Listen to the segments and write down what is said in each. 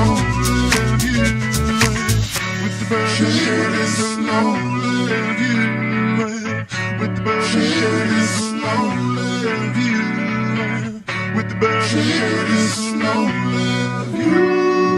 lonely view. With the birds sharing the lonely view. With the birds sharing the lonely view. With the birds sharing the lonely view.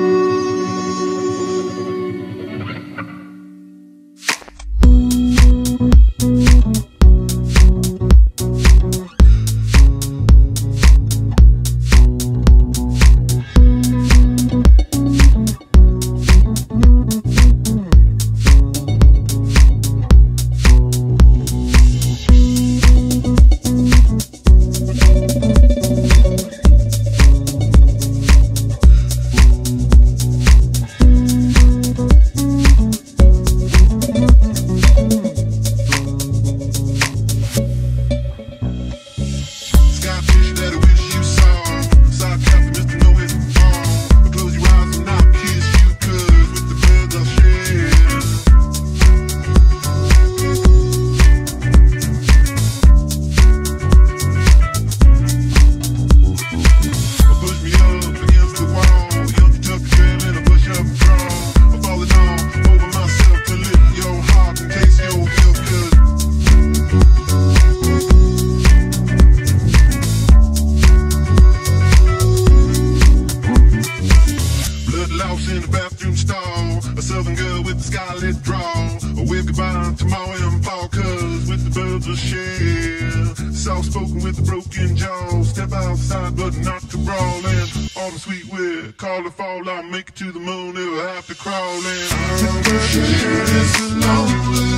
In the bathroom stall, a southern girl with a scarlet drawl. A wave goodbye to my and fall, cause with the birds will share. Soft spoken with a broken jaw. Step outside but not to brawl. And all the sweet weird call to fall. I'll make it to the moon, it'll have to crawl in. With the birds sharing this lonely